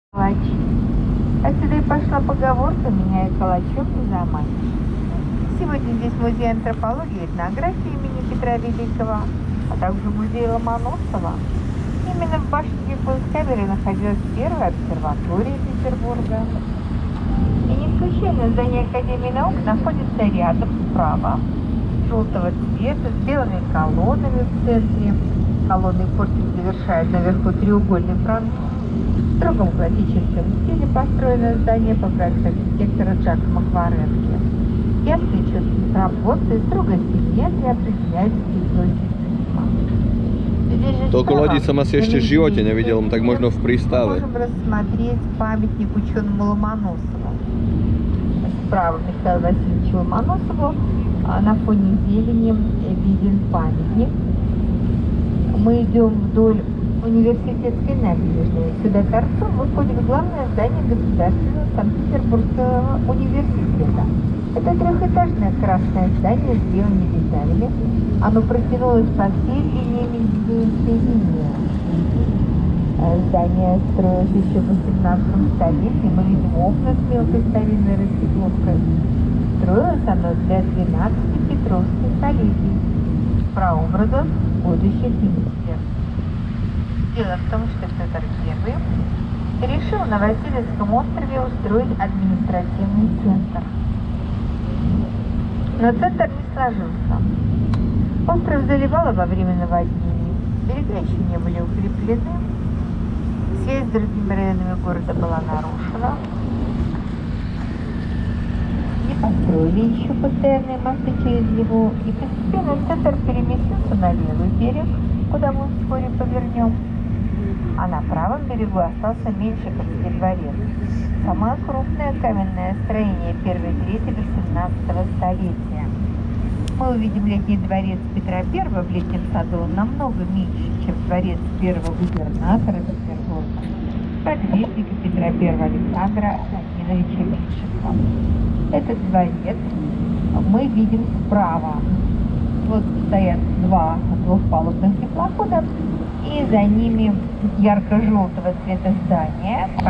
Калачи. Отсюда и пошла поговорка: меня и калачом не заманишь. Сегодня здесь музей антропологии и этнографии имени Петра Великого, а также музей Ломоносова. Именно в башне Кунсткамеры находилась первая обсерватория Петербурга. И не случайно здание Академии наук находится рядом, справа, желтого цвета, с белыми колоннами в центре. Колонны и портик завершают наверху треугольный фронтон. В строгом классическом стиле построено здание по проекту архитектора Джакомо Кваренги. Ясные четкие пропорции, строгая симметрия определяют стиль системы. Toľko ľudí som asi ešte v živote nevidel, tak možno v prístave. Можем рассмотреть памятник ученому Ломоносову. Справа Михаилу Васильевичу Ломоносову на фоне зелени виден памятник. Мы идем вдоль университетской набережной. Сюда торцом выходит главное здание Государственного Санкт-Петербургского университета. Это трехэтажное красное здание с белыми деталями. Оно протянулось по всей длине Менделеевской линии. Здание строилось еще в 18 столетии. Мы видим окна с мелкой старинной рассекловкой. Строилось оно для 12 петровских столетий, прообразов будущих министров. Дело в том, что Петр I решил на Васильевском острове устроить административный центр. Но центр не сложился. Остров заливало во время наводнений, берега еще не были укреплены, связь с другими районами города была нарушена, не построили еще постоянные мосты через него, и постепенно центр переместился на левый берег, куда мы вскоре повернем, а на правом берегу остался Меньшиковский дворец, самое крупное каменное строение первой трети XVIII столетия. Мы увидим летний дворец Петра I в летнем саду намного меньше, чем дворец первого губернатора Петербурга, подвижника Петра I Александра Владимировича Меньшикова. Этот дворец мы видим справа. Вот стоят два двухпалубных теплохода, и за ними ярко-желтого цвета здания.